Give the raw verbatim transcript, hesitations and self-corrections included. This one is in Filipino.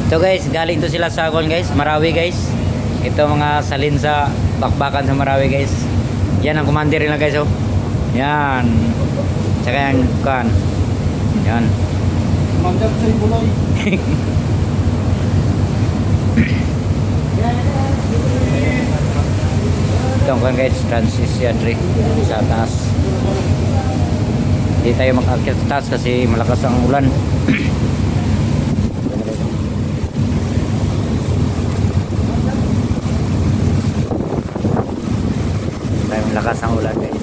So guys, galing to sila sa Akon guys, Marawi guys. Ito mga salin sa bakbakan sa Marawi guys. Yan ang commander nila guys oh. Yan. Tsaka yung kan. Yan. Commander sa Ibuloy. Ito ang kan guys, transition tree sa taas. Hindi tayo mag-akyat sa taas kasi malakas ang ulan. Lakas ang ulan guys.